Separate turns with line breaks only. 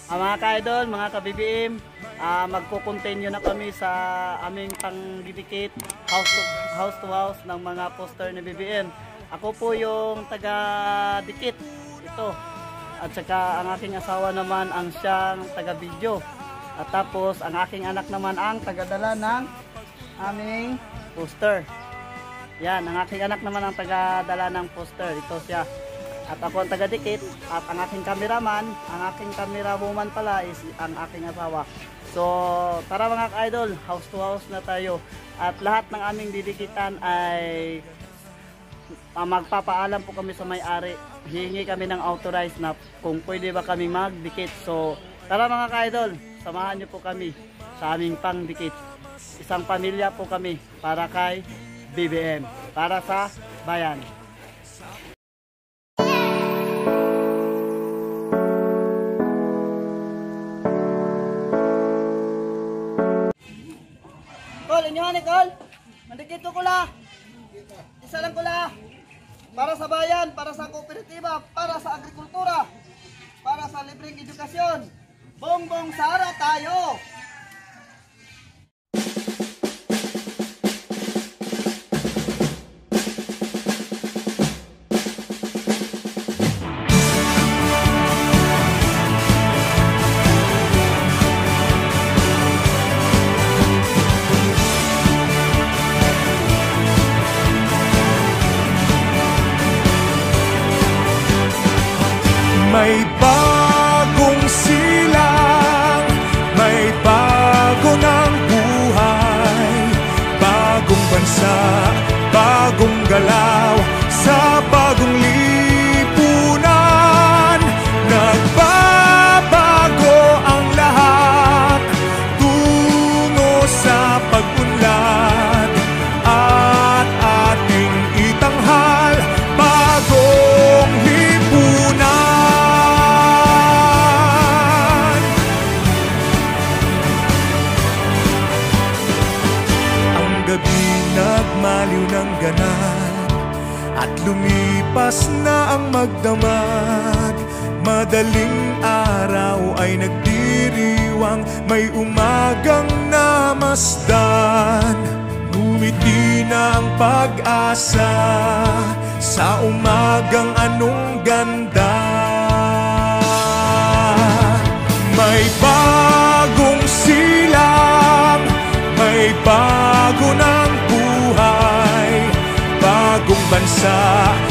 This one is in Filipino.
Mga ka-idol, mga ka-BBM, magko-continue na kami sa aming pangdidikit house to house ng mga poster ni BBM. Ako po yung taga-dikit ito. At saka ang aking asawa naman ang siyang taga-video. At tapos ang aking anak naman ang taga-dala ng aming poster. Yan, ang aking anak naman ang taga-dala ng poster. Ito siya. At ako ang taga-dikit, at ang aking cameraman, ang aking camera woman pala is ang aking asawa. So, tara mga ka-idol, house to house na tayo. At lahat ng aming didikitan ay magpapaalam po kami sa may-ari. Hihingi kami ng authorized na kung pwede ba kami magdikit. So, tara mga ka-idol, samahan niyo po kami sa aming pangdikit. Isang pamilya po kami para kay BBM, para sa bayan. Inyo Nicole, mandikit ko la. Isa lang ko la. Para sa bayan, para sa kooperatiba, para sa agrikultura, para sa libreng edukasyon. Bongbong Sara tayo.
May bagong silang, may bago ng buhay, bagong bansa, bagong galaw, sa bagong lipunan. Nagbabago ang lahat, tungo sa pag-unlad, at ating itanghal, bagong lipunan. Nagmaliw ng ganap at lumipas na ang magdamag. Madaling araw ay nagdiriwang, may umagang namasdan. Ngumiti na ang pag-asa sa umagang anong ganda. May bagong silang, may bago ng buhay, bagong bansa,